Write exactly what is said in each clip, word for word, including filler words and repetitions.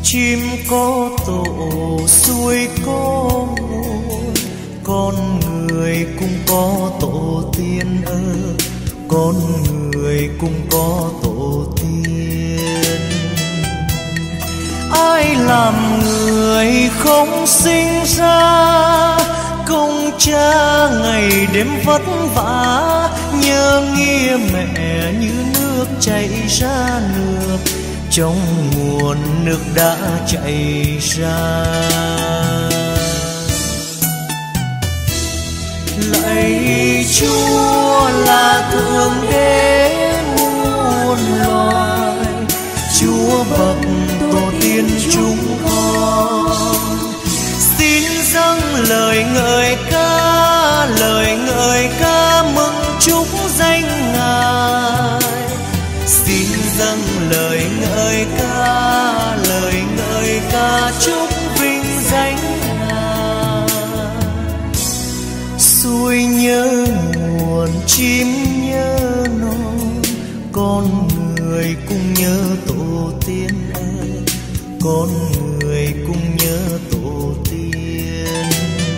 Chim có tổ suối có nguồn, con người cũng có tổ tiên ơ, con người cũng có tổ tiên. Ai làm người không sinh ra, công cha ngày đêm vất vả, nhớ nghĩa mẹ như nước chảy ra nước, trong nguồn nước đã chảy ra. Lạy Chúa là thượng đế muôn loài, Chúa bậc tổ tiên chúng con, xin dâng lời ngợi ca, lời ngợi ca mừng chúc danh Ngài. Xin dâng lời ngợi ca, lời ngợi ca chúc vinh danh Ngài. Suối nhớ nguồn, chim nhớ non, con người cũng nhớ tổ tiên ơi, con người cũng nhớ tổ tiên.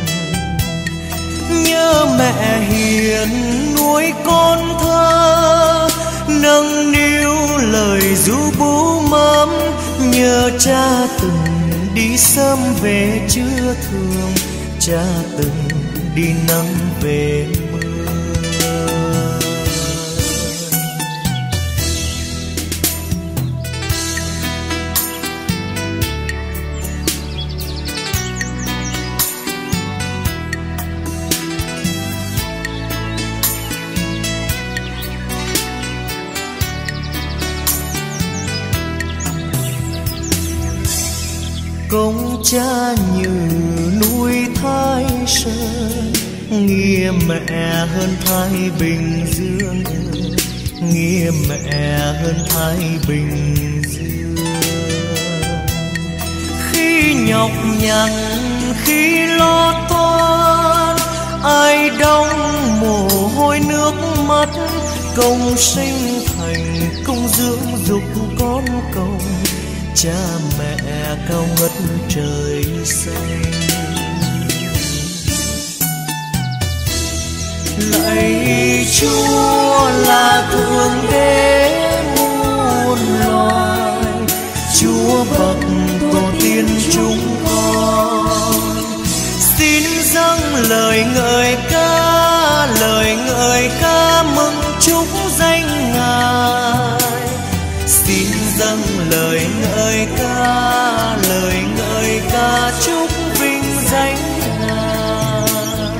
Nhớ mẹ hiền nuôi con thơ, nâng niu lời ru bú mớm, nhớ cha từng đi sớm về trưa thường, cha từng đi nắng về mưa. Công cha như núi Thái Sơn, nghĩa mẹ hơn Thái Bình Dương, nghĩa mẹ hơn Thái Bình Dương. Khi nhọc nhằn, khi lo toan, ai đong mồ hôi nước mắt, công sinh thành công dưỡng dục con công, cha mẹ cao ngất trời xanh. Lạy Chúa là thượng đế muôn loài, Chúa bậc tổ tiên chúng con, xin dâng lời ngợi ca, lời ngợi ca mừng chúc danh Ngài. Xin dâng lời ngợi ca, lời ngợi ca chúc vinh danh Ngài.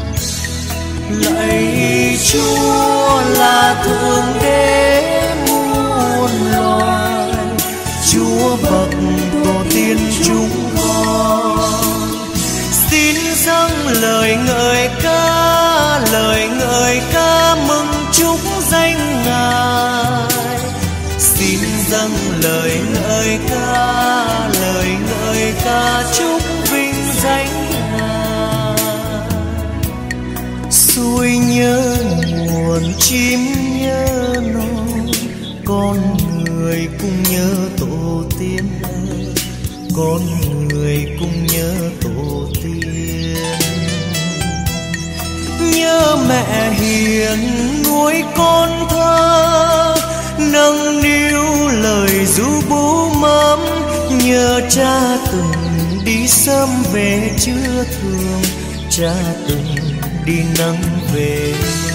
Lạy Chúa là thượng đế muôn loài, Chúa bậc tổ tiên chúng con, xin dâng lời ngợi ca, lời ngợi ca mừng chúc danh Ngài. Xin dâng lời ngợi ca, lời ngợi ca chúc vinh danh Ngài. Suối nhớ nguồn, chim nhớ non, con người cũng nhớ tổ tiên, con người cũng nhớ tổ tiên. Nhớ mẹ hiền nuôi con thơ, nâng niu lời ru bú mớm, nhớ cha từng đi sớm về trưa thường, cha từng đi nắng về